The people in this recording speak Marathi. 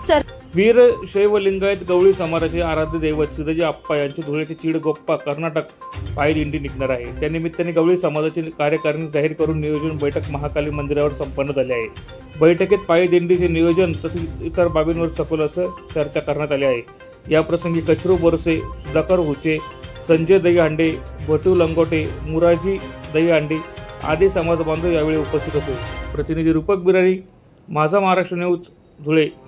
सर वीर शैव लिंगायत गवळी समाजाचे आराध्य दैवत सिद्धजी आप्पा यांची धुळ्याची चिडगोप्पा कर्नाटक पायदिंडी निघणार आहे। त्यानिमित्ताने गवळी समाजाची कार्यकारिणी जाहीर करून नियोजन बैठक महाकाली मंदिरावर संपन्न झाली आहे। बैठकीत पायदिंडीचे नियोजन तसेच इतर बाबींवर सखोल असं चर्चा करण्यात आली आहे। या प्रसंगी कचरू बोरसे, सुधाकर हुचे, संजय दहीहंडे, भटू लंगोटे, मुराजी दहीहंडे आदी समाज बांधव यावेळी उपस्थित होते। प्रतिनिधी रूपक बिरारी, माझा महाराष्ट्र न्यूज, धुळे।